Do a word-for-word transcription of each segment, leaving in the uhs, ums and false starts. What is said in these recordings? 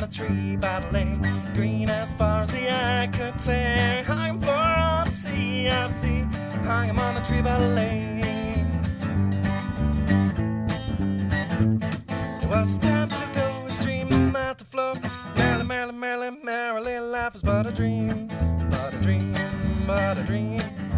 tree by the lake, green as far as the eye could tear. Hanging far out to sea, out to sea, hanging on the tree by the lake. It was time to go, a stream out to flow. Merrily, merrily, merrily, merrily, life is but a dream, but a dream, but a dream.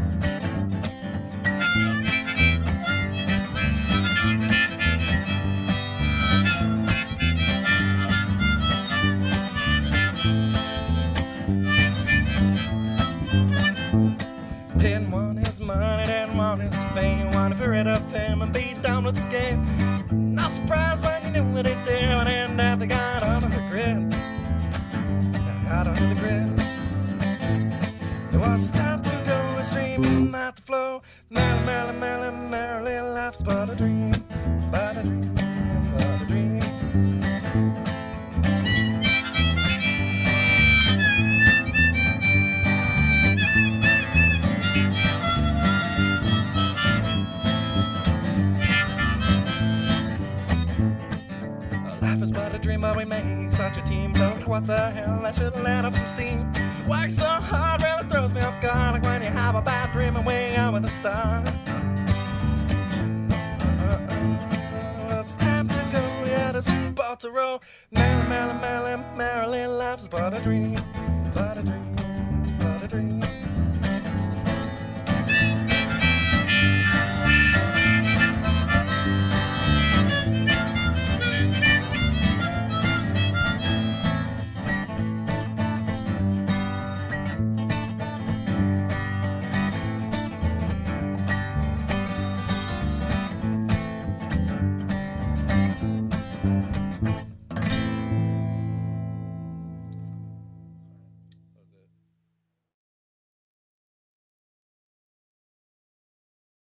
Didn't want his money, didn't want his fame, wanted to be rid of him and be done with this game. No surprise when you knew what he did, and then that they got under the grid, got under the grid. It was time to go, a stream out to flow. Merrily, merrily, merrily, merrily, life's but a dream, but a dream, but a dream. Life is but a dream, but we make such a team. But what the hell, I should let off some steam. Work so hard, really throws me off guard, like when you have a bad dream and way out with a star. Uh-uh. It's time to go, yeah, this boat to roll. Merrily, merrily, merrily, merrily, life's but a dream, but a dream.